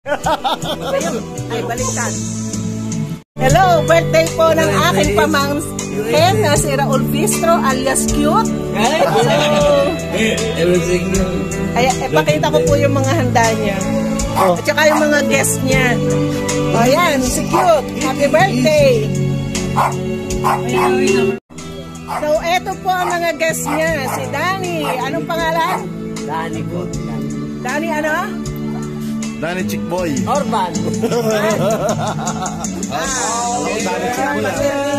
Ayun, ay baliktad. Hello, birthday po ng aking pamangkin na si Raul Bistro alias Cute. Ay, ipakita ko po yung mga handa niya. At saka yung mga guest niya. O yan, si Cute. Happy birthday! So, eto po ang mga guest niya. Si Danny. Anong pangalan? Danny po. Danny ano? Danny Chickboy. Orban. Danny Chickboy.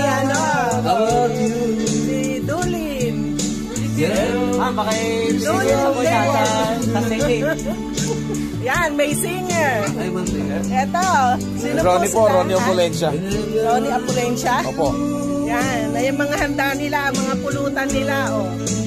Si Dulin. Makay-singer ako siya sa singing. Yan, may singer. Eto. Sino Ronnie po, Ronnie sila? Opulencia. Ronnie Opulencia? Opo. Yan, ay yung mga handa nila, mga pulutan nila, oh.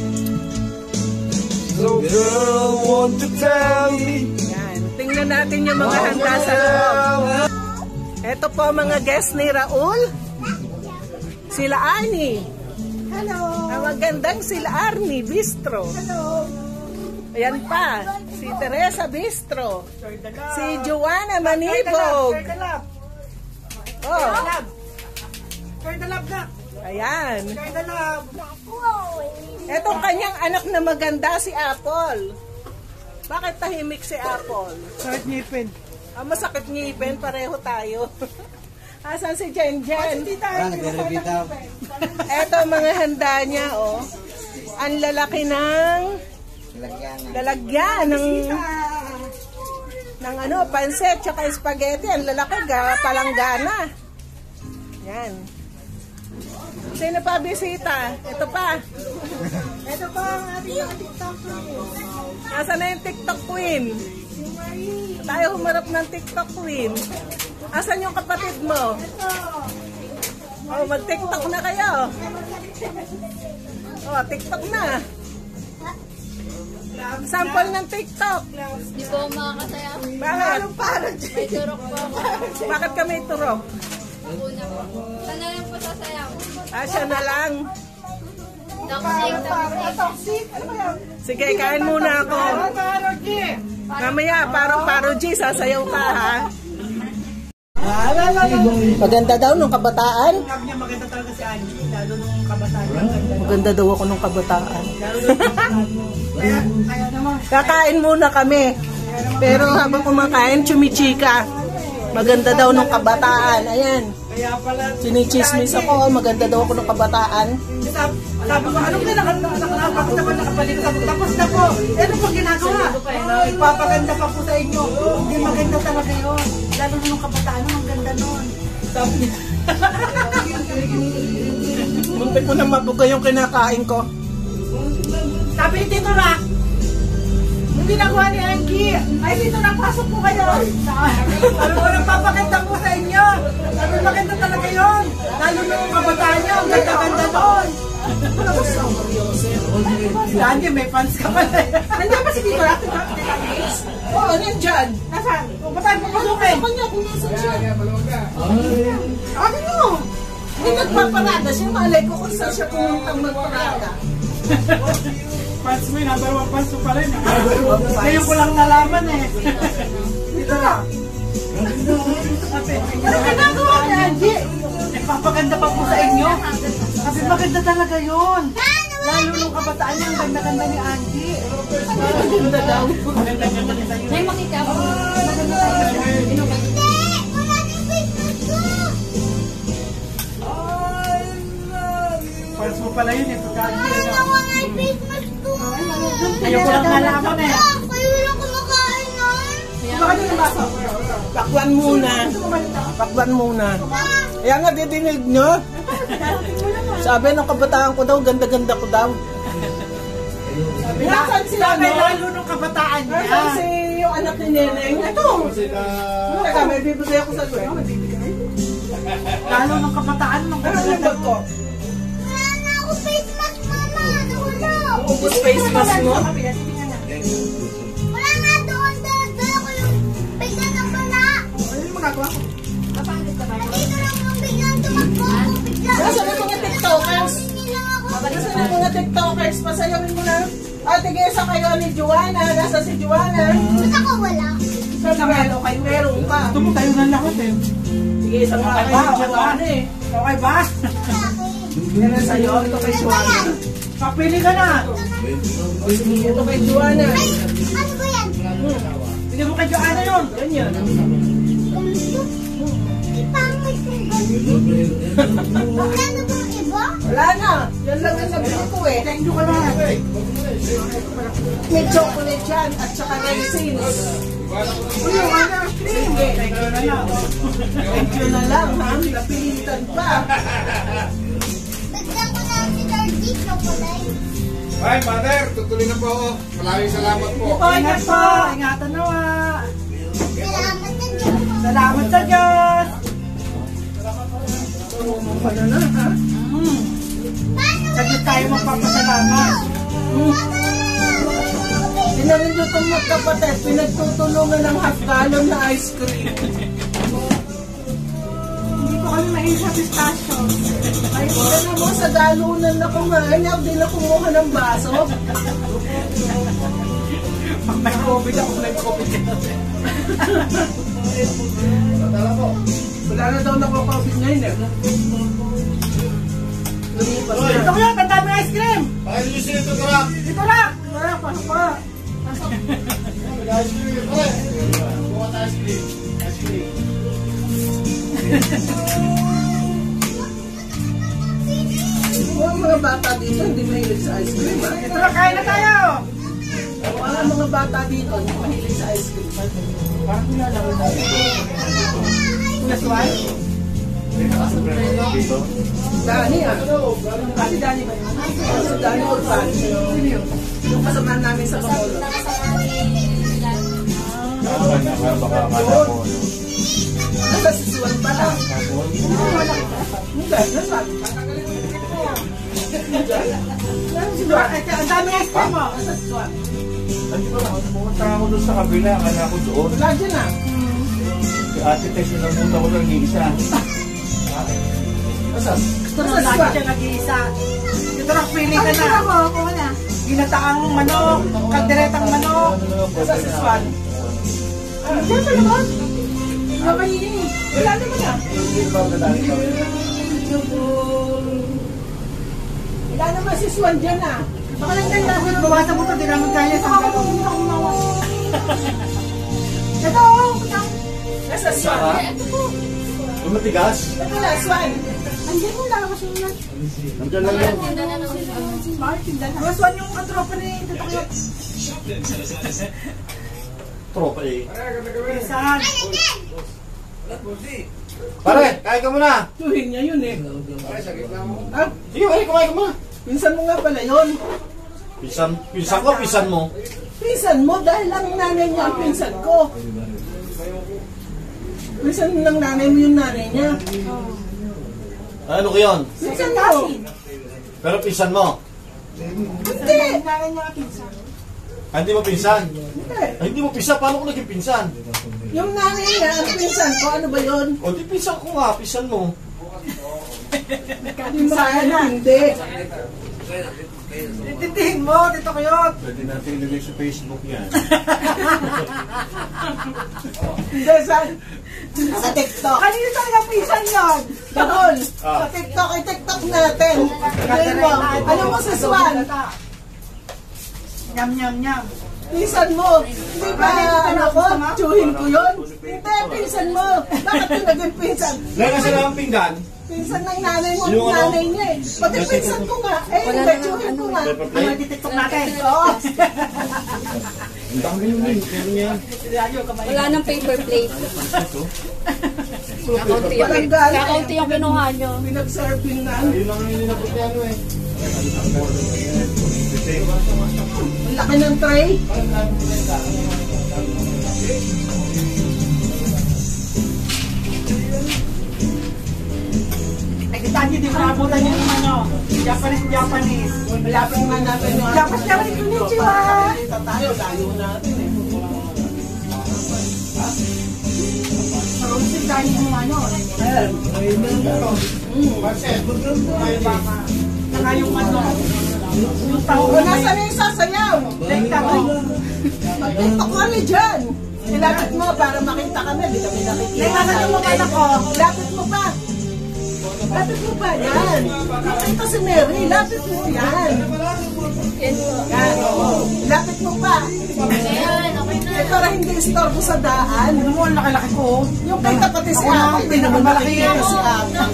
So girl, want to tell me. Yan, tingnan natin yung mga handa sa loob. Ito po mga guest ni Raul. Sila Arnie. Hello. Ang magandang sila Arnie Bistro. Hello. Ayan pa, si Teresa Bistro. Si Joanna Manibog. Oh. Share the love na. Ayan. Share the love. Etong kanyang anak na maganda si Apple. Bakit tahimik si Apple? Sakit ngipin. Masakit ngipin, pareho tayo. Asan si Jen Jen? Eto mga handa niya, oh. Ang lalaki ng lalagyan ng ano, pansit tsaka spaghetti. Ang lalaki, palanggana. Yan. Sino pa bisita? Ito pa. Ito po ang ating TikTok queen. Nasaan na yung TikTok queen? Tayo humarap ng TikTok queen. Asan yung kapatid mo? Oh, mag-TikTok na kayo. Oh, TikTok na. Sample ng TikTok. Di po makakasaya. Bakit? May turok po ako. Bakit kami turok? Una po. Sana lang po sasayaw. Siya na lang. Toxic. Sige, kain muna ako. Mamaya, parang G, sasayaw ka ha. Maganda daw nung kabataan. Sabi niya maganda talaga si Angie. Lalo nung kabataan. Maganda daw ako nung kabataan. Kaya naman. Kakain muna kami. Pero habang kumakain, chumichika. Maganda daw nung kabataan. Ayan. Kaya pala. Sinichismis ako. Maganda daw ako nung kabataan. Sabi ko, anong nakapakita pa nakabalik? Tapos na po. Ano po ginagawa? Ipapaganda pa po sa inyo. Hindi maganda talaga yun. Lalo nung kabataan, ang ganda nun. Sabi niya. Muntik ko na mabuga yung kinakain ko. Sabi ni Tito Rock, yung ginagawa ni Angie, ay Tito Rock, pasok po kayo. Ano po nagpapaganda po sa inyo? Sabi maganda talaga yun. Lalo nung kabataan nyo, ang ganda-ganda nun. Angie, may fans ka pala. Nandiyan ba si Tito Rock? Oo, nandiyan. Nasaan? Ba't tayo papasukin? Sa kanya kung nasan siya. Ano nyo? Hindi nagpaparada siya. Malay ko kung saan siya pumuntang magparada. Fans mo yun, number one fans mo pa rin. Ngayon ko lang nalaman eh. Dito na. Ano ginagawa ni Angie? Nagpapaganda pa po sa inyo. Kasi maganda talaga yun. Lalo nung kabataan niya, ang ganda-ganda ni Angie. Maganda daw. Maganda-ganda ni sa'yo. May makita po. Maganda talaga. Fans mo pala yun eh. Pagka-Angie. Ayaw ko lang nalaman eh. Bakit yung baso? Pakwan muna. Pakwan muna. Kaya nga didinig nyo. Sabi ng kabataan ko daw, ganda-ganda ko daw. Nasaan sila, Sabi no? lalo nung kabataan niya. Nasaan si yung anak ni Neneng? Ito. Teka, may bibigay ako sa iyo. Lalo nung kabataan nung Ano yung bag ko? Ubus face mask mo? magagawa ko. Nasaan ang mga TikTokers? Nasaan ang mga TikTokers? Pasayawin mo na. Tigay sa kayo ni Joanna. Nasa si Joanna. Ba't ako wala? Saan na meron kayo? Meron ka. Gusto mo tayo na lahat eh. Sige, sa mga kayo ni Joanna eh. Okay ba? Yan na sa'yo. Ito kay Joanna. Papili ka na. Sige, ito kay Joanna. Ano ba yan? Sige mo kay Joanna yun. Yan yan. Pangit kong ganito. Magkano bang iba? Wala na. Yan lang ang nabili ko eh. Thank you ka na. May chocolate yan at saka raisins. Uy, yung ano, Sige. thank you na lang. Thank you na lang ha. Napilitan pa. Bigyan ko na si Dardy chocolate. Ay, mother, tutuloy na po ako. Maraming salamat po. Ingat po. Ingatan nawa. Salamat na Diyos. Salamat sa Diyos. Ano na ha? Saglit tayo magpapasalamat. Sinarindot ang magkapatid. Pinagtutulungan ng half gallon na ice cream. Hindi ko kami mahilig sa pistachio. Ay, ano mo sa galunan na kumain. Ako din na kumuha ng baso. Pag may COVID ako, may COVID ka. Wala na daw nako-COVID ngayon eh. Lumipas na. Ito ko yun, ang dami ice cream. Bakit nyo sila ito, Karak? Dito lang. Wala, pasok pa. Mga bata dito hindi mahilig sa ice cream ha. Dito lang, kain na tayo. Mga bata dito hindi mahilig sa ice cream. Parang nilalawin na. Plus one? Dani ah. Kasi Dani ba yun? Si Dani Orpan. Yung kasama namin sa Bacolod. Nasa sisuan pa lang. Hindi, nasa. Ang dami ice cream mo. Nasa sisuan. Pumunta ako doon sa kabila, kaya ako doon. Wala dyan ah. Si Ate Tess, namunta ko lang isa. Asan? Gusto mo lagi siya nag-iisa. Dito lang, pili ka na. Ginataang manok, kalderetang manok. Nasa sisuan. Diyan pa naman. Nakahihingi. Wala naman ah. Wala naman sisuan dyan ah. Baka lang tayo namin, bawasan mo ito, di namin kaya sa gano'n. Ito, Nasa swan. Yung matigas? Ito na, swan. andyan mo lang kasi yun. Nandiyan lang yun. Mas one yung katropa ni Tito Kiyot. Tropa eh. Saan? Pare, kain ka muna. Tuhin niya yun eh. Ah, Sige, pare, kumain ka muna. pinsan mo nga pala yun. Pinsan ko, pinsan mo. Pinsan mo dahil lang nanay niya ang pinsan ko. Pinsan lang nanay mo yung nanay niya. Ano ko yun? Pinsan mo. Pero pinsan mo. Hindi. Nanay niya kapinsa. Ah, hindi mo pinsan? Hindi. Ay, hindi mo pinsan. Paano ko naging pinsan? Yung nanay niya, ang pinsan ko, ano ba yun? O, di pinsan ko nga. Pinsan mo. Hindi mo kaya hindi. Intindihin mo, Tito Kiyot. Pwede natin ilagay sa Facebook yan. Hindi, sa TikTok. Kanino talaga pinsan yun? Dabol, sa TikTok, i-TikTok natin. Ngayon mo, ano mo sa Swan? Nyam, nyam, nyam. Pinsan mo. Di ba, ano ko, tsuhin ko yun? Hindi, pinsan mo. Bakit yung naging pinsan? Lagay sa lang pinggan. Pinsan ng nanay mo, Yung ng ano? nanay niya eh. Pati pinsan ko nga. Eh, hindi, tsuhin ko nga. Ano yung titiktok natin? Oo. Ang dami yun eh. Meron yan. Wala nang paper plate. Kakaunti yung, Walang galit. kakaunti yung kinuha nyo. Pinag-serving na. Yun lang yung ninabot niya ano eh. Ang laki ng tray. Ay, kita niyo, di mo naabutan yung ano. Japanese. Malapit nga natin yung Japanese, konnichiwa. Dito tayo, layo natin eh. Marunong tayo yung ano. Saka yung ano. Yung tao O, nasa na yung sasaya? TikTok ko. Mag-tiktok kami dyan. Ilapit mo para makita kami. Di kami nakikita. Nagkakaroon mo ka ko. Lapit mo pa. Lapit mo pa. Yan. Ito si Mary. Lapit mo. Yan. Yan. Lapit mo pa. Eh, para hindi istorbo sa daan. Ano mo, ang laki-laki ko. Yung kay kapatid si Ako. Hindi naman malaki yan si Ako.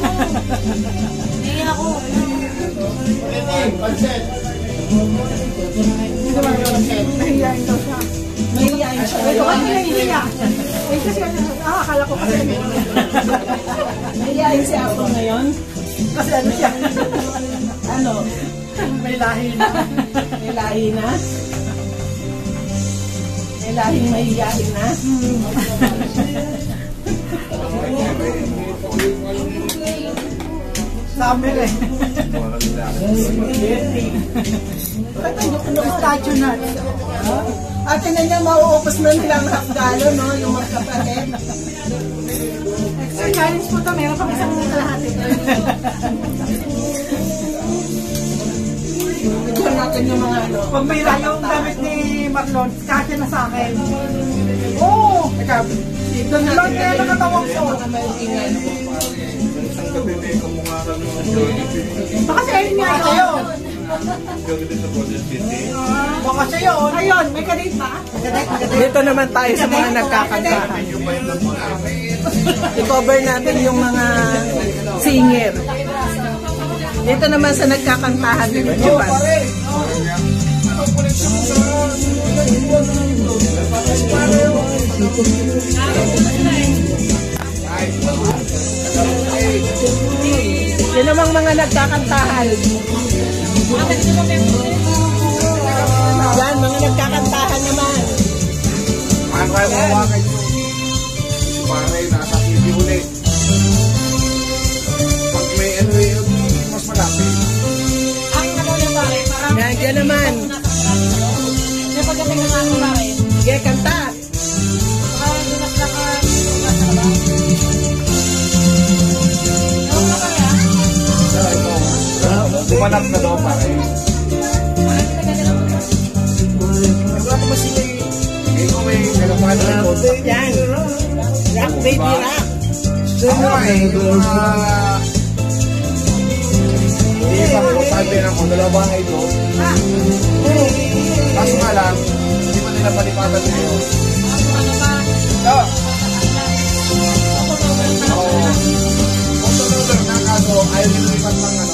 Nahiyain daw siya. Mahihayin siya. Ito kasi nahihiya. Eh kasi akala ko kasi Mahihayin si Ako ngayon. kasi ano siya. Ano? May lahi na. May lahi na? May lahing mahihayin na? Sabi rin. Statue na. At tinan niya, mauupos na nilang half gallon, no? Yung mga kapatid. Extra challenge po ito. Meron pang isang kalahati. Tignan natin yung mga ano. Pag may yung gamit ni Marlon, kasya na sa akin. Oo! Teka, Tignan natin lang kaya nakatawag yung ko. mga mahihingan. Isang gabi may kamukha kami ng Jollibee. Baka siya yun nga sa'yo. Jollibee sa Golden City. Baka siya yun. Ayun, may kadate ba? Kadate. Dito naman tayo sa mga nagkakantahan. I-cover natin yung mga singer. Dito naman sa nagkakantahan din Juan. Yun namang mga nagkakantahan. Yan, mga nagkakantahan naman. Ang kaya mo hawakan nyo. Si Pare, nasa TV ulit. Pag may ano yun, mas malapit. Yan, dyan naman. Sige, kanta. Bumanap na daw, Pare. Nagawa mo sila Hindi ko may kalaman na ito. yan. Rock, baby, rock. Ako ay hindi pa po sabi ng kung dalawa na ito. Kaso nga lang, hindi pa nila palipatan nila. No. Kung tulungan na kaso, ayaw nilipat ng ano.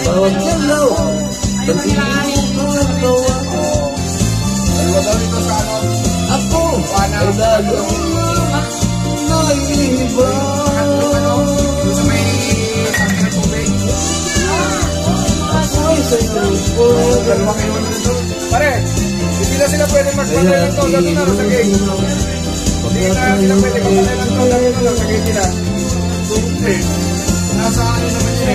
Dalawa daw ito sa ano. Ako! Ano sa may tangke ng tubig. Dalawa kayo nito. Pare, hindi na sila pwede magpatay ng to. Dito na sa gate. Hindi na sila pwede magpatay ng to. Dito na sa gate nila. Nasa ano naman yun.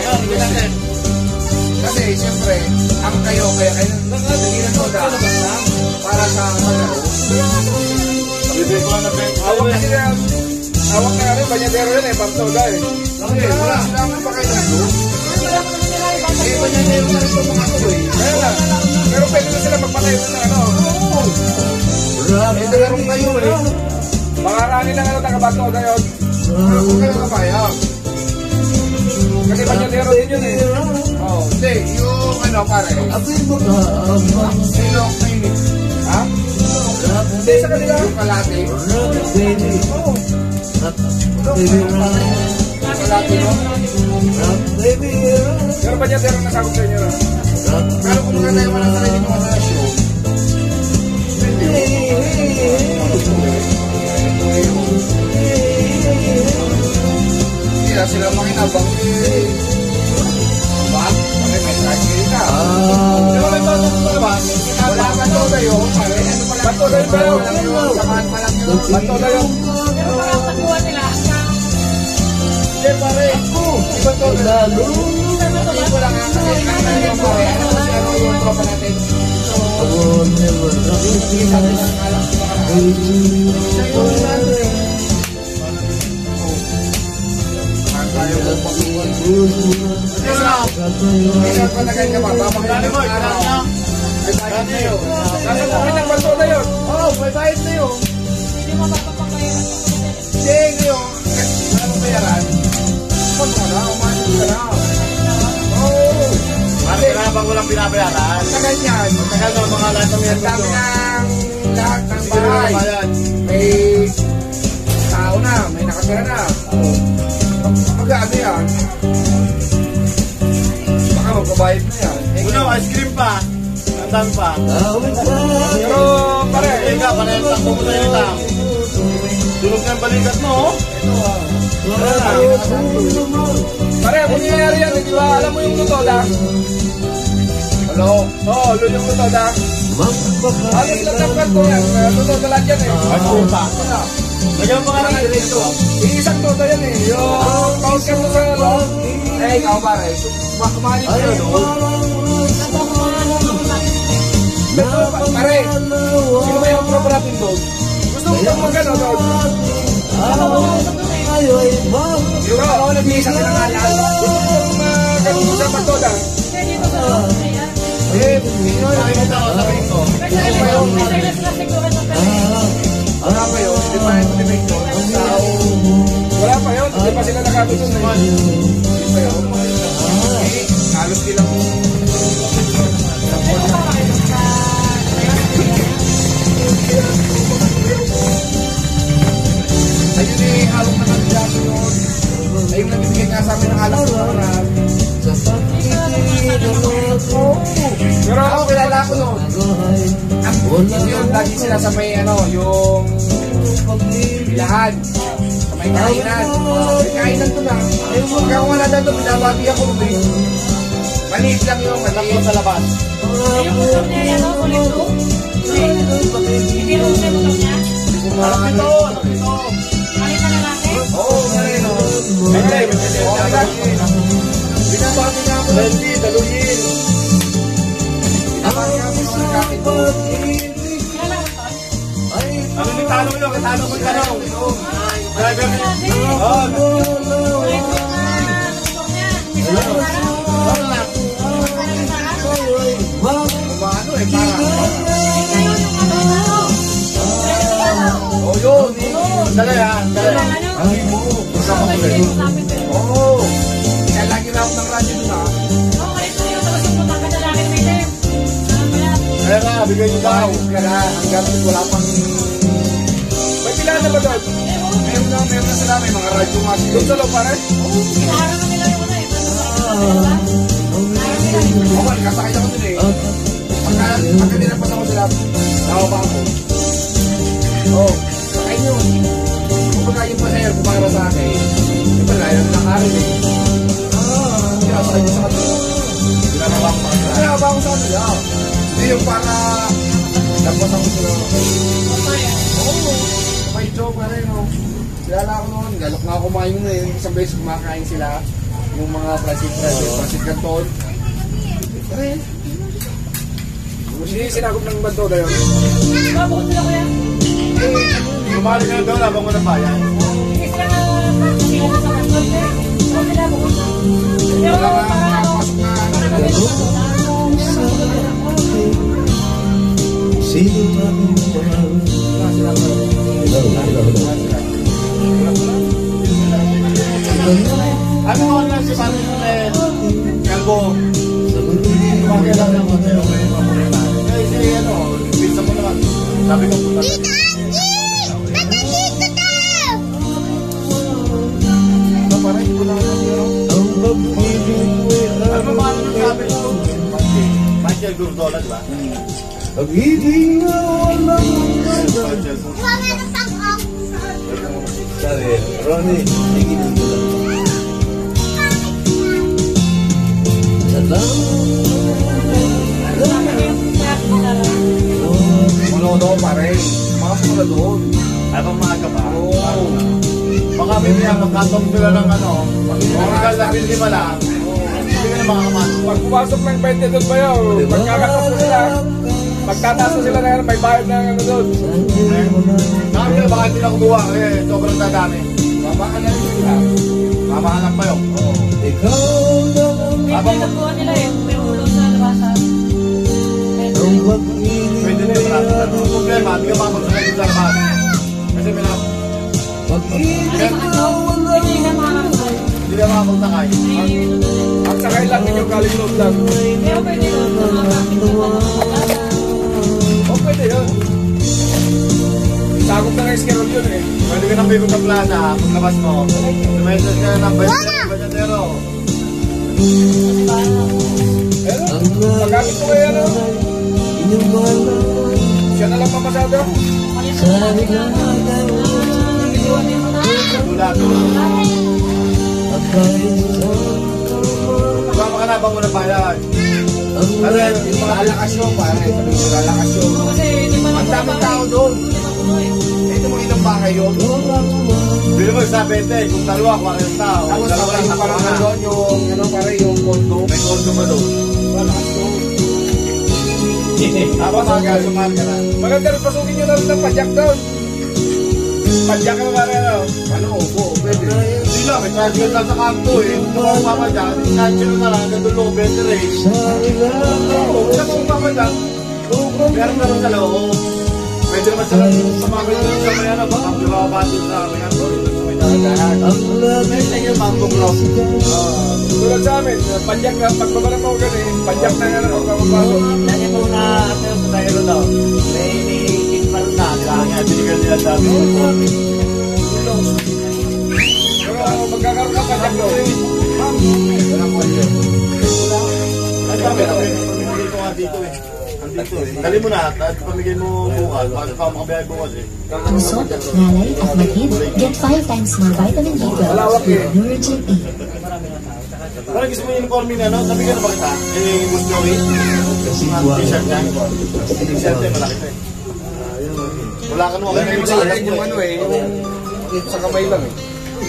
Kasi siyempre, ang kayo kaya kayo nagdali na to para sa malaro. Awak kasi na awak na rin, banyadero yun eh, pamtoga eh. Okay, wala silang pakailan doon. Eh, banyadero na rin mga ito eh. Kaya lang, pero pwede na sila magpatay na ano. Eh, dalawang kayo eh. Makarani lang ano, taga-pamtoga yun. Kung kayo kapayang. Kasi banyadero din yun eh. Oh, hindi, yung ano pare. Sino kayo? Ha? Hindi sa kanila. Yung kalate. Oo. Kalate no? Pero banyadero nasagod sa inyo na. Pero kung maganda yung walang sarili mga sa show. Hindi na sila makinabang bakit? Bakit may tragedy ka? Di ba may batok ko ba? Wala ka to kayo. Bato na yun kayo. Samahan pa lang yun. Bato na yun. Pero parang taguan nila. Hindi pare. Di ba to? Hindi ko lang ang kasi. Ano pare? Ano kasi ano yung tropa natin? Sige sabi na alam ko baka na. Siya yung ano eh. Kaya ko pag-uwan. Kaya pa na ganyan ka ba? Babang May bayad na yun. Nasa kukin ng bato na yun. Oo, may bayad na yun. Hindi mo mapapakayaran. Hindi, ngayon, wala mong bayaran. Pag ka na, umasin ka na. Oo. Ano ka na bang walang binabayaran? Sa ganyan, Tagal na mga lahat ng ang dami ng lahat ng Sino na bahay. bayad? May tao na, may nakatira na. Mag-ano yan? Baka magbabayad na yan. Uno, ice cream pa. Nandang pa. Pero pare, Ika, panayang takbo mo tayo itang. Tulog na yung balikat mo, oh. pare, kung nangyayari yan, di ba? Alam mo yung lutoda? Hello? Oo, yung lutoda. Halos lang ng kanto yan. Lutoda lang yan eh. Ice cream pa. Lagyan mo pa nga ng diretso. Iisang todo yan eh. Yung count ka mo sa loob. Eh, ikaw pare. Kumain ka yun. Pare, sino ba yung proper natin doon? Gusto mo bang magano doon? Yung ako nag-iisa kinangalan. Gusto mo bang magano sa pagtoda? Eh, sino yun? Nakikita ko sa ring ko. Wala pa yun. Hindi pa yun. Wala pa yun. Hindi pa sila nakabit yun. Hindi pa yun. Eh, halos nilang ayun eh, halong na kandidato yun. Ayun nagbibigay nga sa amin ng alas ng oras. Pero ako kilala ko nun. Yun, lagi sila sa may ano, yung bilahan. Sa may kainan. May kainan to na. Ayun, pagka kung wala dito, binabati ako rin. Maliit lang yung maliit sa labas. Alam ito, alam ito. Oo, ngayon. Okay, binabati nga ako lang. Daluyin. Binabati nga ako ng kapit ko. Ano yung tanong nyo? Tanong mo yung tanong. Driver niyo. Kumano eh, parang. Oh, yun. Dala yan, dala. Ay mo. Oo. Kaya lagi na ako ng radyo doon ha. Kaya nga, bigay nyo daw. Kaya na, hanggang wala pang... May pila na ba doon? Meron na sila. May mga radyo nga. Doon sa loob pare? Oo, nagkasakit ako doon eh. Pagka ninapas ako sila, nakaba ako. Oo, sakay nyo. Kung pagka yung pasahero, kumara sa akin, yung pala, yung nakarin eh. Sinasakay nyo sa kanila. Sinasakay ako sa kanila. Hindi yung para nagpas ako sila. Oo, may joke na rin oh. Kilala ako noon, galok nga ako kumain nun eh. Isang beses kumakain sila. Yung mga Francis Canton. Pare. Hindi sinagop ng banto na yun. Kumali ka na daw, labang mo ng bayan. Wala nga makapasok na Ano mo na si Paano mo eh, Kalbo? Kumagay lang ng mga tayo kayo mga kasi ano, pizza mo naman. Sabi ko punta. no, parang hindi ko na Ano mo paano nang sabi ko? Michael Gurdola, di ba? Pag-ibig na walang sabi, Ronnie, sige na nila. Muno pare. Mga pula doon. Ay, pang maaga pa. Oo. Baka may magkatong sila ng ano, pag-inugal na rin lima lang. Hindi ka na makakamasok. Pag pumasok ng 20 doon ba yun? Pagkakatok mo sila. Magtataas na sila na yan, may bayad na ano doon. Sabi nila baka hindi na kumuha, eh, sobrang dadami. Babaan na rin sila. Mamahanap pa yun. Ikaw na ang Habang nila eh, may ulo sa labasan. Pwede na yung marami na. Ang problema, hindi ka makapagsakay sa labas. Kasi may lang. Hindi ka makapagsakay. Ang sakay lang ninyo galing loob lang. O pwede yun. Takot na nga schedule yun eh. Pwede ka nang may sa plaza, paglabas mo. Lumayas ka ng banyadero. Pero, magamit ko kayo ano? Siya na lang pamasada. Tulad. Baka ka na bang muna bayan? Ano yan? Yung mga alakasyon pa. Sabi ko, alakasyon. Ang daming tao doon. Ito mo ilang bahay yun. Bili mo sa 20, kung dalawa, 40 tao. Tapos Dalawa yung lang parang na. doon yung, ano pare, yung kondo. May kondo mo doon. Alakasyon. Tapos magkasumal ka na. Maganda rin, pasukin nyo na rin ng padyak doon. Padyak ka na pare, ano? Ano, opo, pwede. Hindi lang, may charger lang sa kanto eh. Kung mapapa dyan, charger na lang, nandun low better eh. Oo, kung mapapa dyan, meron na rin sa loob. Pwede naman sila sumakit doon sa may ano, baka bibabatin sa may ano, sa may dahagahan. May sa inyo, Mambo Club. Tulad sa amin, padyak na, pagbaba ng mga ganun, padyak na nga na pagpapasok. Lagi mo na sa tayo daw. May kickball na. Kaya nga, binigyan nila dami. Pero magkakaroon ka padyak doon. Ay, kami pamigay ko nga dito eh. Andito eh. Dali mo na, at pamigay mo bukas. Bakit pa makabihay bukas eh. Pusok, ngalay at matid, get 5 times more vitamin B12 with Nurgent E. Parang gusto mo yung uniforme na, no? Sabi ka na ba kita? Eh, Boss Joey? T-shirt niya. T-shirt eh, malaki na eh. Wala ka naman kayo sa alam Yung ano eh, yung sa kamay lang eh.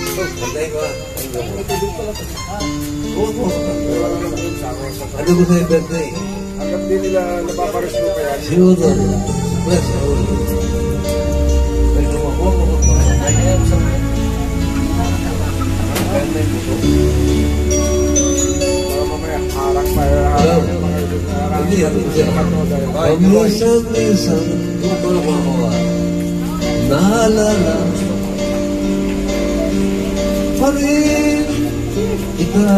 Ano ko sa'yo birthday? Hanggang din nila napaparesyo pa yan. Siguro. Bless all. Ay, lumakuha mo ko pa. Para mamaya, harang pa Hindi, minsan, kung paano ko ako naalala pa rin kita.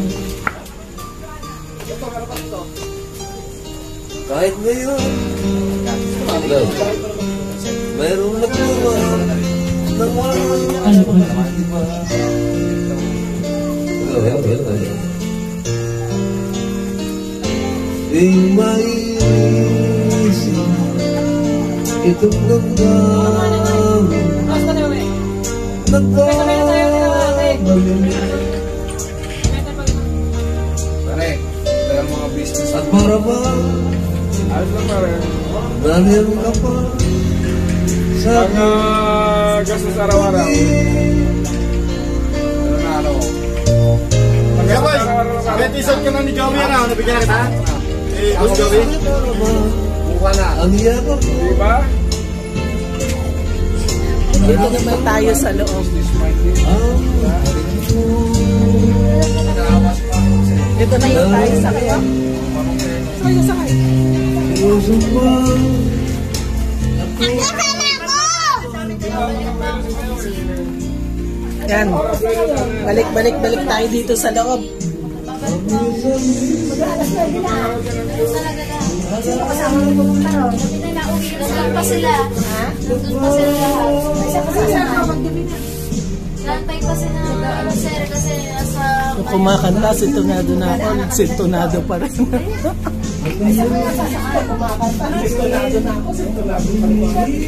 Kahit ngayon, mayroong nagluwa ng walang iba. Di maiisip itong damdamin nagpapabalik. Pare, dalang mga business. At para ba Ayos lang pare. nalir ka pa sa Ang gastos araw-araw. Ano na ano? Ang Kaya gastos boy, araw-araw na may t-shirt ka na ni Joey na. Nabigyan na kita? Eh, Boss Joey? Mukha na. ang yaman ko. Diba? Dito naman tayo sa loob. Dito na yung tayo sa kayo. Tayo sa kayo. Puso ba Yan. Balik tayo dito sa loob. Sino kasama mo pumunta ron? Nandun pa sila. Nandun pa sila lahat. Nantay pa sila sir kasi nasa... Kumakanta, sintonado na ako. Sintonado pa rin. Sintonado na ako. Sintonado pa rin.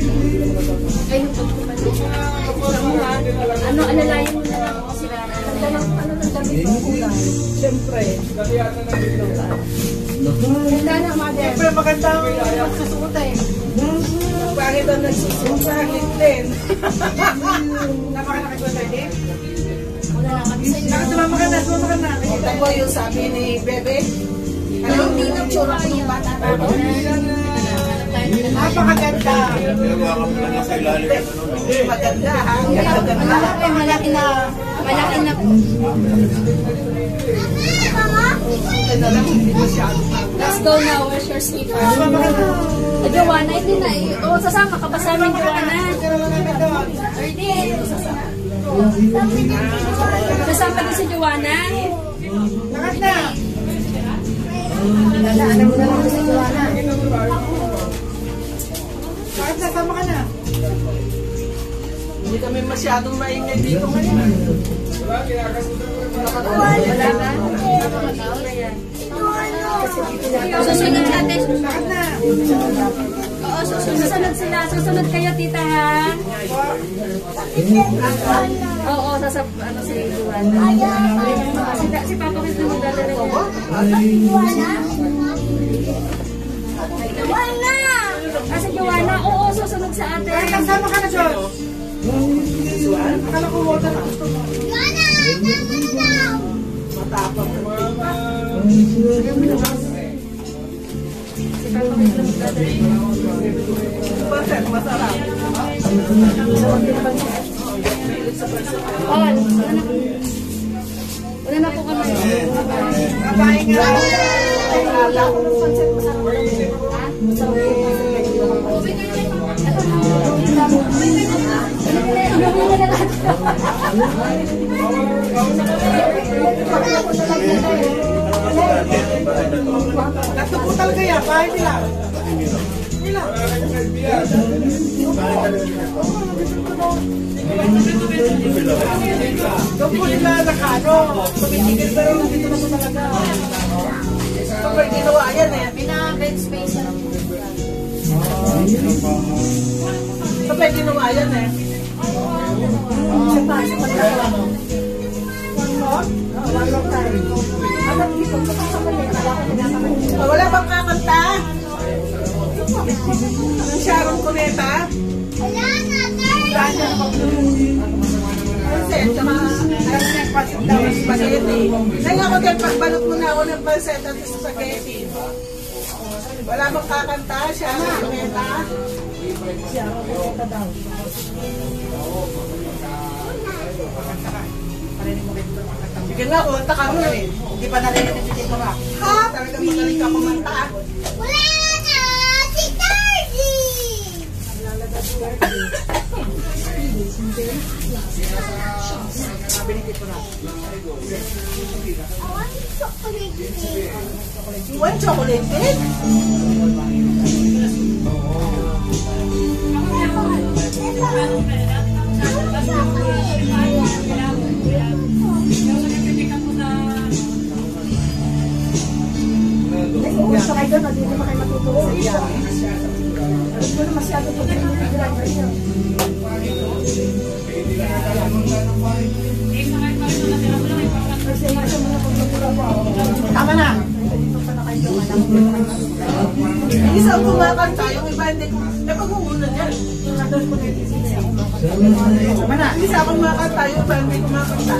Ano, alalayan mo na lang ako sila. Siyempre. Ganda na, mother. Siyempre maganda ang magsusuot eh. Pangit ang nagsusuot sa akin din. Napakalaki ko tayo din. Wala na kami sa inyo. Nakasama ka na. Kita ko yung sabi ni Bebe. Ano, hindi na tsura ko yung bata na ako. Napakaganda. Maganda ha. Malaki na. Malaki na po. Let's go now. Where's your sleeper? Joanna, hindi na eh. Oo, sasama ka pa sa amin, Joanna. Sasama din si Joanna. Lakas na! Lalaanan mo na lang sa Joanna. Lakas na, sama ka na. Hindi kami masyadong maingay dito ngayon. Wala ba? Susunod natin. Lakas na! Oo, susunod sila. Susunod kayo, tita, ha? Oo, ano si Joanna. Si Papa Chris na magdadala niya. Si Joanna, oo, susunod sa ate. Ay, kasama ka na, George. Akala ko water na gusto mo. Matapang. Si Papa Chris na magdadala niya. Pansat, masarap. All. Wala na po kami. Babae nga. Natuputal kaya, bahay nila. Nila. Doon po nila nakano. Tumitigil pero dito na po talaga. Kapag ginawa yan eh. Bed space na. Kapag ginawa yan eh. Wala bang kakanta? Ang Sharon Cuneta? Pansit, saka spaghetti. Ngayon ako din, pagbalot mo na ako ng pansit at spaghetti. Wala bang kakanta? Sharon Cuneta? Sharon Cuneta daw. Sige nga, kumanta ka mo eh. Hindi pa narinig si Tito Rock. Ha? Talaga magaling ka kumanta. Wala na! Si Darby! Sabi ni Tito Rock. I want chocolate cake. You want chocolate cake? Gusto kayo doon, hindi naman kayo matutulog sa iya. Gusto na masyado po kayo ng driver niyo. Tama na! Isang kumakanta, yung iba hindi ko. Eh, pag-uuna niyan. Tama na! Isa akong kumakanta, yung iba hindi kumakanta.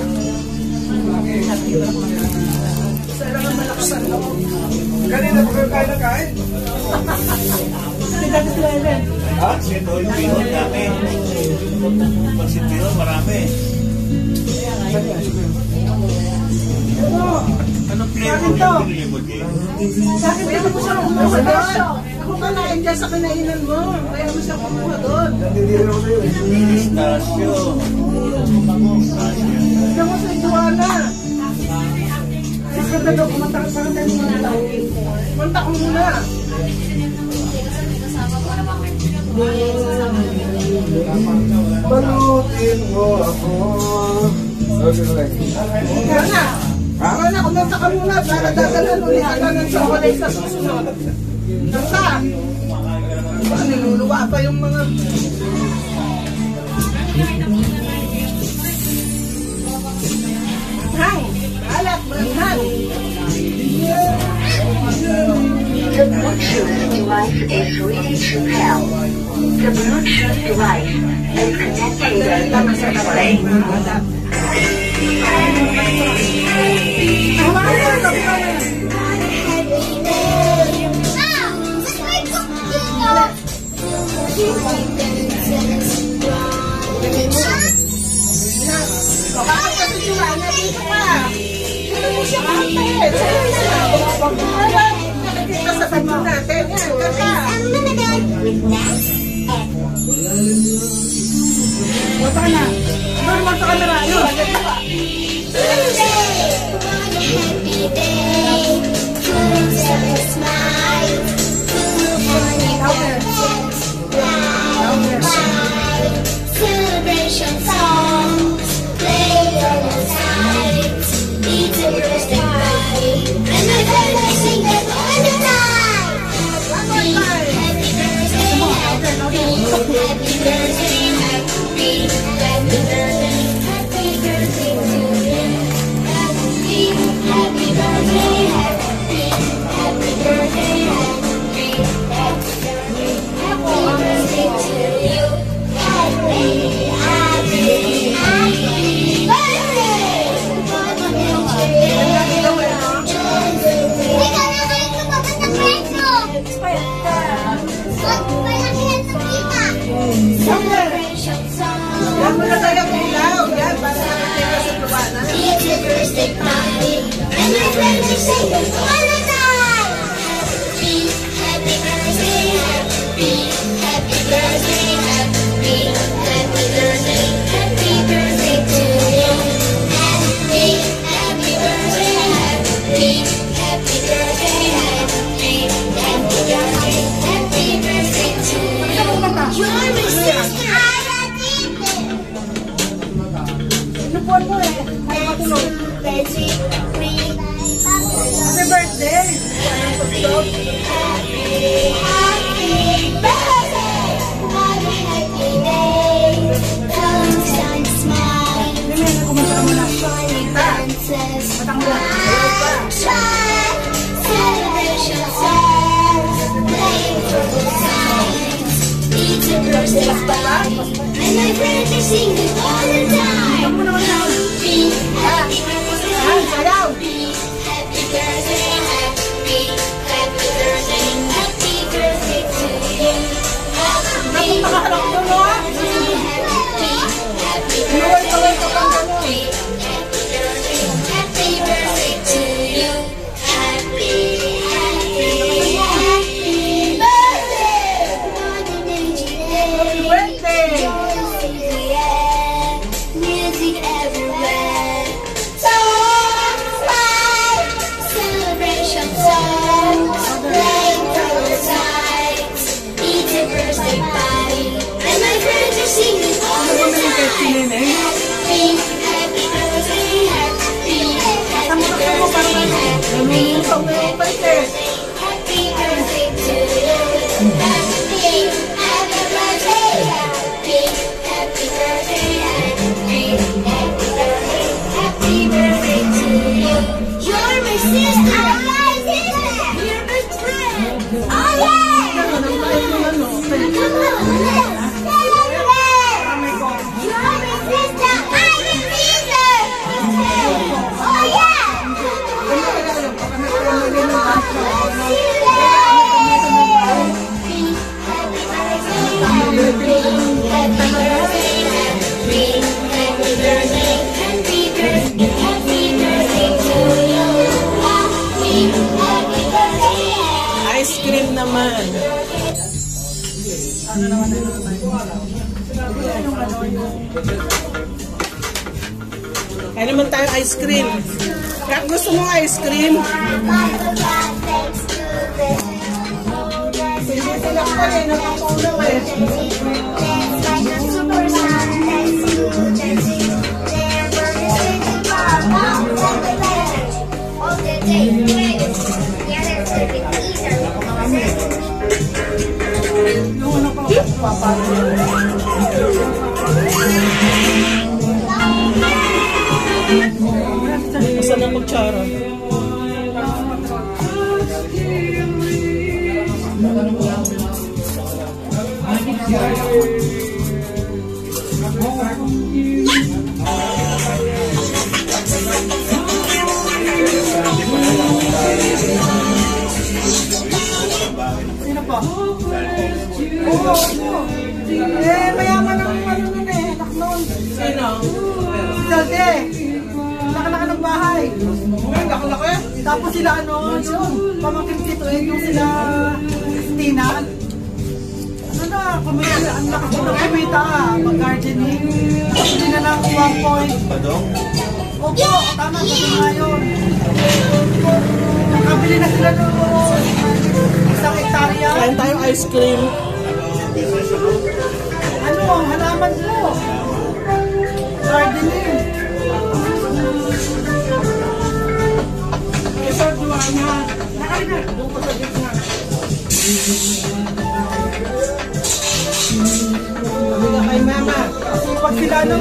Isa lang ang malakas ang loob. Kanina pa kayo kain na kain? Hindi ka sila yun. Ha? Sinoy, pinot namin. Pansit pinot, marami. Anong flavor yung pinili mo, Jay? Sa akin, kaya mo siya kumuha doon. Ako pa na-enjoy sa kinainan mo. Kaya mo siya kumuha doon. Pistachio. Kaya mo sa Joanna. Ganda daw, kumanta ka parang tayo mga tao. Kumanta ko muna. Balutin mo ako. Joanna. Joanna, kumanta ka muna para dadalan ulit ka na ng chocolate sa susunod. Kanta. Niluluwa pa yung mga... Hang! Alat! Hang! The Bluetooth device is ready to pair. The Bluetooth device is connected successfully. Ah, Dito mo siya kahit. Para nakikita sa tabi natin. Yan, kaka. Bata ka na. Ano naman sa camera? Yun. Celebration songs play on the sides. It's a birthday party, and my family sing it all the time. Happy birthday, happy birthday, happy birthday, happy birthday to you. Happy birthday, happy birthday, happy birthday to you. Happy Yan mo na tayo kung ilaw. Yan, para nakikita sa tubanan. It's a birthday party, and my friends are singing all the time. Happy birthday, happy birthday, happy birthday, happy birthday to you. Happy birthday, happy birthday, happy birthday to you. You're my sister. Inupuan mo eh. Ay, matulog. Happy Happy birthday. And my friends are singing all the time. Happy birthday, happy birthday, happy birthday to you. Happy birthday to you. Music everywhere. Songs like celebration songs playing from the sides. It's a birthday party, and my friends are singing all the time. Happy birthday, happy birthday, happy birthday to you. Happy birthday, happy birthday, happy birthday to you. You're my sister. I'm my sister. You're my friend. Oh yeah. Come on. You're my sister. I'm your sister. Oh yeah. Ice cream naman. Kaya naman tayo ice cream. Kak, gusto mo ice cream? Sila ko eh, nakakulaw eh. Saan ang magtsara? Sino po? Eh, mayaman ang ano nun eh. Anak nun. Sino? Si Dode. Laka-laka ng bahay. Laka-laka. Tapos sila ano, yung pamangkin dito yung sila Tina. Ano na, kumita, ang lakas ko na kumita, mag-gardening. Nakapili na ng 1 point. Badong? Opo, tama, kasi nga yun. Nakabili na sila ng 1 hektarya. Kain tayong ice cream. Ano, halaman mo. Gardening. Ito, duwa nga. Nakalina, doon ko sa gitna. Sabi nga kay mama, kasi pag sila ano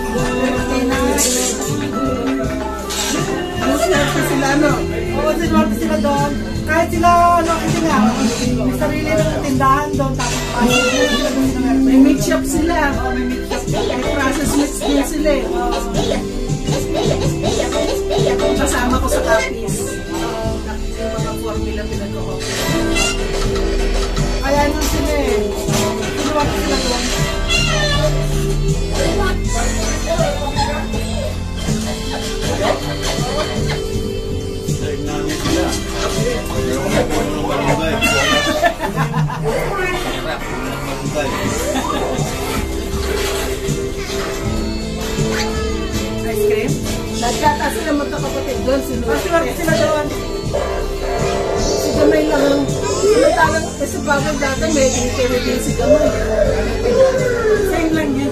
swerte sila ano. Oo, swerte sila doon. Kahit sila, ano, kasi nga, may sarili ng tindahan doon, tapos May meat shop sila. may meat shop. May process meats din sila eh. Kasama ko sa copies. Yung mga formula pinag-o-offer. Kaya nung sila eh, sinuwag sila doon. Daig namin sila. Pero kung ako ng barangay. Hirap, ng barangay. Ice cream? Nagkata sila magkakapatid doon. Sinuwag sila doon. Si Gamay lang ang sinatalang kasi bagay dati may kaya din si Gamay. Same lang yun.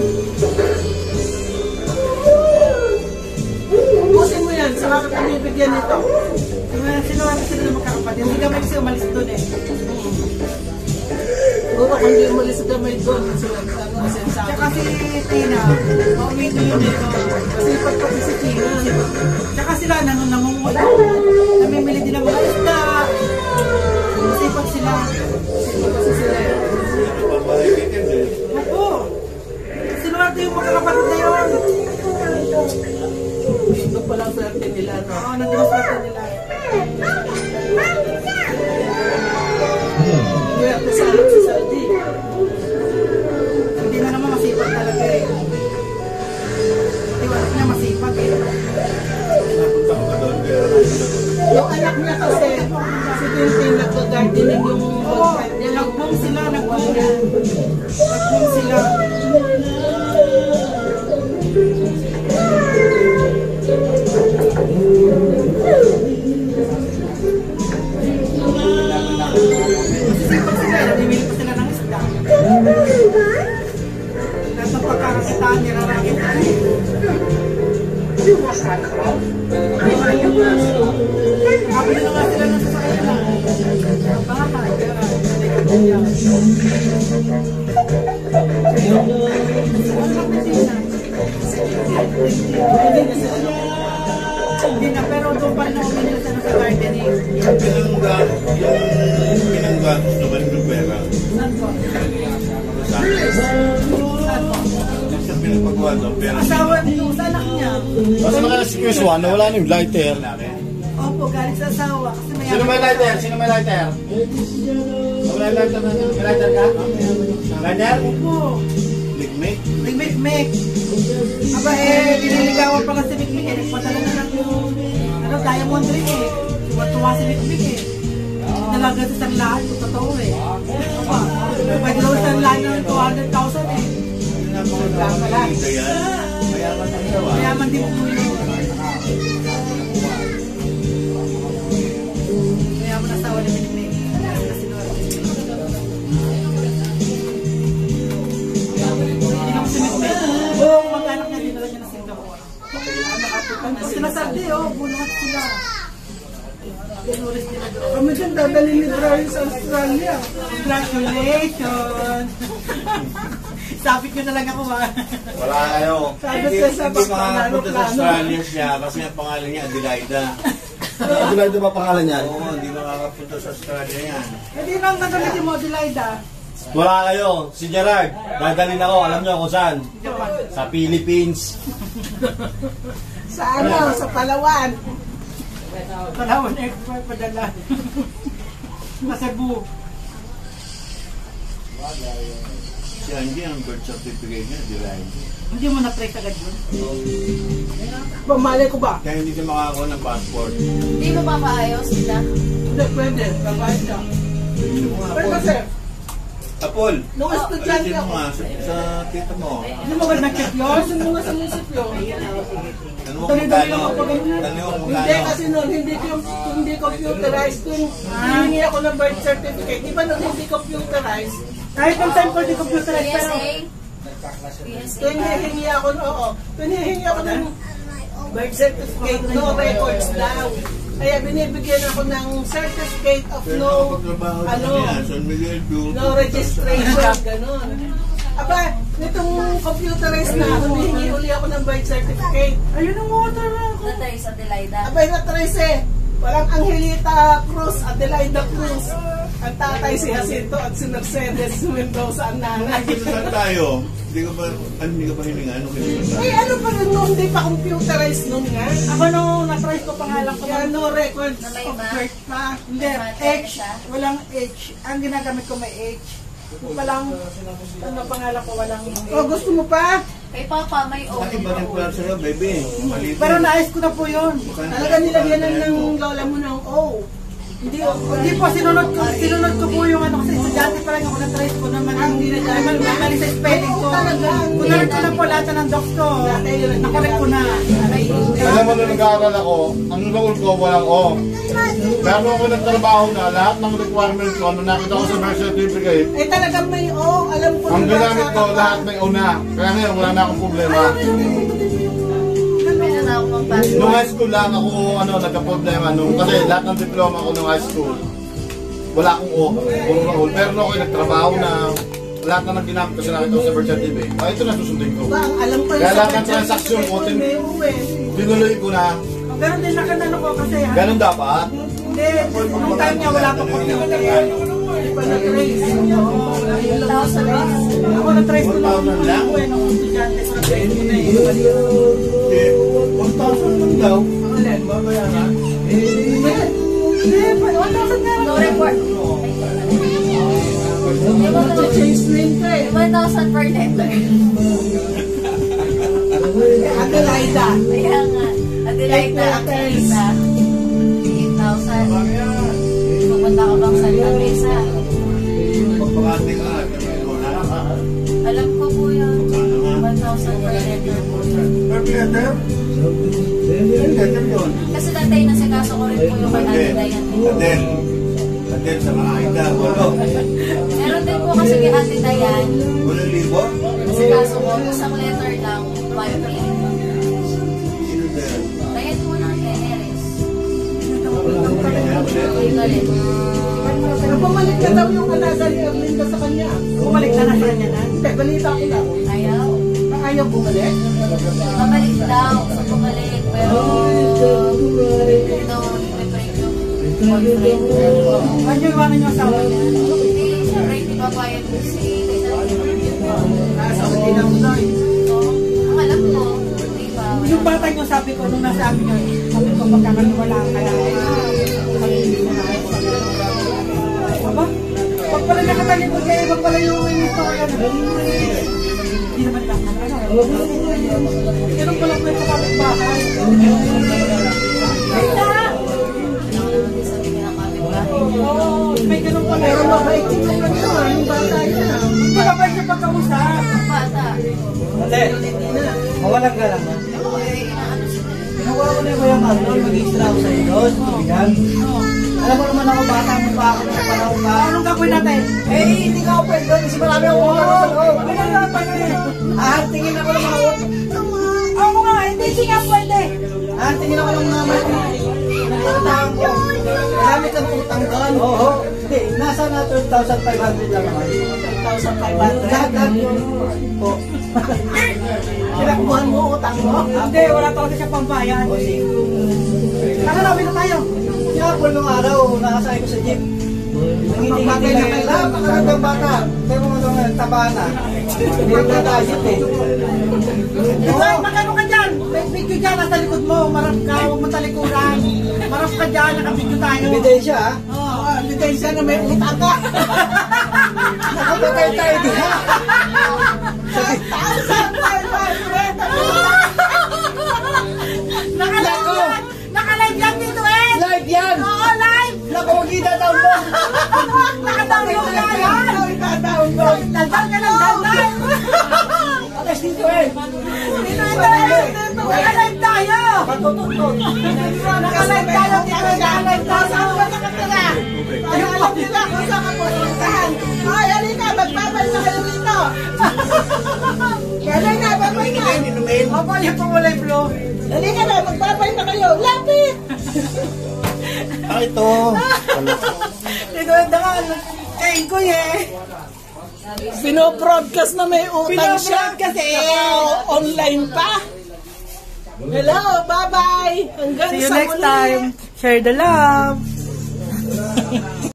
Busin mo yan, saka ka bibigyan nito. Sinuwag sila ng magkakapatid. Hindi kami kasi umalis doon eh. Puro kung hindi umalis si Gamay doon, kasi sa Tsaka si Tina, mauwi ko yun dito. kasi pagpati si Tina. Tsaka sila nangungulo. Namimili din ng mga isda. Masipag sila. Kasi sila Pabahay weekend eh. Opo. Sinuwerte yung magkakapatid na yun. ito palang swerte nila, no? Oo, nandun ang swerte nila. Swerte sa alam si Saldi. Hindi na naman masipag talaga eh. Tiwala niya masipag eh. Napunta ko doon, kaya Yung anak niya kasi, si Tintin nagka-gardening yung Oo, bonsai niya. nag-boom sila, nag-boom. Nag-boom sila. Masisipag sila, namimili pa sila ng isda. Lahat ng pagkakakitaan, nirarakit na eh. Kapili na nga sila ng sasakyan na. Bakit? Hindi na, pero doon pa rin ako binila sa gardening. yung pinangga, gusto ba rin ng pera? Saan po? Saan po? Sa pinagpagawa doon, pera. Asawa nito, sa anak niya. Mas maganda si Chris Juan, wala na yung lighter. Opo, galing sa asawa. Kasi may Sino may lighter? Sino may lighter? Wala lighter na may lighter ka? Lighter? Opo. Ligmig? Mikmik. Aba eh, nililigawan pala si Mikmik eh. Nagpadala na lang yung diamond ring eh. Tuwa si Mikmik eh. Nalaga sa isang lahat, kung totoo eh. Aba, pwede daw isang lahat ng 200,000 eh. Mayaman ang gawa. Mayaman din po yun. Mayaman asawa ni Mikmik. Kasi si Mikmik. Buong mag-anak niya dinala niya na Singapore. Sinasabi oh, bulat sila. Pinulis nila doon. Kami dyan dadali ni Brian sa Australia. Congratulations! Sabi ko na lang ako ba? Wala kayo. Sabi Hindi siya sa makakapunta sa plano. Australia siya kasi ang pangalan niya Adelaida. Adelaida ba pangalan niya? Oo, hindi makakapunta sa Australia yan. Hindi nang nagamitin mo, Adelaida. Wala kayo. Si Gerard, dadalhin ako. Alam niyo kung saan? Sa Philippines. Sa ano, sa Palawan. Palawan expert padala. Sa Cebu. Siya hindi ang birth certificate niya, Adelaida. Hindi mo na-trace agad yun. Pamali ko ba? Kaya hindi siya makakakuha ng passport. Hindi mo papaayos sila. Hindi, pwede. Babayad ka. Pero kasi, Apol, nung estudyante alisin mo ako, nga sa tita mo. hindi mo ba nag-check yun? Alisin mo nga sa munisipyo. Tanong mo kung kano. Tanong mo kung Hindi, kano. kasi noon, hindi computerized. Kung hihingi ako ng birth certificate, di ba noon hindi computerized? Kahit ang time ko, hindi computerized. Pero, kung hihingi ako, oo. Kung hihingi ako ng birth certificate, no records daw. Kaya binibigyan ako ng certificate of no, no registration, gano'n. Aba, nitong computerized na, humihingi uli ako ng birth certificate. Ayun ang water ako. Natay sa Adelaida. Abay, na-trace eh. Walang Angelita Cruz, Adelaida Cruz. Ang tatay si Jacinto at si Mercedes Mendoza ang nanay. Saan tayo? Hindi ka ba hininga? Ano kinita? Eh, ano pa rin nung hindi pa computerized nun nga? Ako nung na-try ko pangalan ko. Kaya no records Na may of ma? birth pa. Hindi, H. Walang H. Ang ginagamit ko may H. Walang, ano pangalan ko, walang H. O, gusto mo pa? Kay Papa, may O. Bakit ba nag-plan sa'yo, baby? Maliit. Pero naayos ko na po yun. Talaga nilagyan ng lola mo ng O. Hindi po, sinunod ko po yung ano, kasi estudyante pa lang ako na-try ko naman. Hindi na mali sa spelling ko. Kunarad ko na po lahat ng docs ko. Nakorek ko na. Alam mo nung nag-aaral ako, ang role ko walang O. Pero ako nagtrabaho na, lahat ng requirements ko, nung nakita ko sa birth certificate, Eh talagang may O. Alam ko ang na ginamit ko, lahat may O na. Kaya ngayon, wala na akong problema. Pwede na ako mag-passport. Nung high school lang ako, nagka-problema. Kasi lahat ng diploma ko nung high school, wala akong O. Puro role. Pero nung ako nagtrabaho na, lahat na nang ginamit kasi nakita ko sa birth certificate. Ito na susundin ko. ba, alam ko Kaya yung lahat ng birth transaction ko, certificate may O eh. tinuloy ko na. Ganun din nakanano ko kasi. Ganun dapat. Hindi, nung time niya wala pa po yung Hindi pa na-trace. Ako na-try ko lang ako eh, nung estudyante ko na-try ko na eh. 1,000 lang daw. Hindi, 1,000 na. No report. Change name ka eh. 1,000 per letter. Adelaida. Kaya nga. Adelaida, Adelaida. 8,000. Pupunta ka bang Santa Mesa? Pagpakati ka. Alam ko po yun. 1,000 per letter po yun. Per letter? Per letter yun. Kasi tatay na sa kaso ko rin po yung kay Adela yan. Adel sa mga Aida. Walo. Meron din po kasi kay Ate Dayan. 1,000? Sa kaso ko, isang letter lang, 5 million. Sino din? Dayan po ng Generis. Galit. Pumalik na daw yung alaga ni Erlinda sa kanya. Bumalik na sa kanya na. Hindi, balita ko lang. Ayaw. Ayaw bumalik. Mabalik daw. Sa bumalik. Pero, ito, i-break yung boyfriend. Ano yung iwanan yung asawa niya? Hindi, siyempre, hindi pa quiet po si Nasa hindi na mo doon. ang alam ko, hindi pa. Yung bata niyo sabi ko, nung nasa amin niya, sabi ko, magkakaniwala ka lang. Aba, pag pala nakatalikod kayo, pag pala yung istorya na. Hindi naman lang. Ganun pala po yung kapatid-bahay. Oo, may ganun pala. Pero mabait yung kanya, yung bata niya. Hindi ba ba siya pagkausap? Bata. Ate, mawalang ka lang na. Ginawa ko na yung ano, mag-extra ako sa iyo, tubigan. Alam mo naman ako, bata mo pa ako sa panahon ka. Anong gagawin natin? Eh, hindi ka ako pwede doon kasi marami ako mga sa loob. Ano na pa yun? Tingin ako ng mga Ako nga, hindi siya pwede. tingin ako ng mga utang ko. Marami kang utang doon. Oo. Hindi, nasa na 12,500 lang naman. 12,500. Lahat yung po. Pinakuhan mo utang mo. Hindi, wala talaga siya pambayan. Ano na, na tayo? Kaya po nung araw, nakasakay ko sa jeep. Bagay na kayo. Napakaramdang bata. Pero mga taba na. Hindi na tayo eh. Ay, magkano ka dyan? May video dyan, nasa likod mo. Marap ka, huwag mo talikuran. Marap ka dyan, nakabidyo tayo. Ebidensya ha? Oo, ebidensya na may utang ka. Nakapagay tayo di ha? 12,500. tayo! Matututot. Nakalive tayo, Tito. Nakalive tayo. Saan ba nakatira? Ay, alam nila kung saan ka pupuntahan. Ay, halika, magbabay na kayo dito. Kaya na, babay na. Opo, yung pumulay bro. Halika na, magbabay na kayo. Lapit! Ito. Ito yung dangan. Kain ko eh. Pino-broadcast na may utang siya. Pino-broadcast eh. Online pa. Hello, bye-bye. Hanggang See you sa next muli. time. Share the love.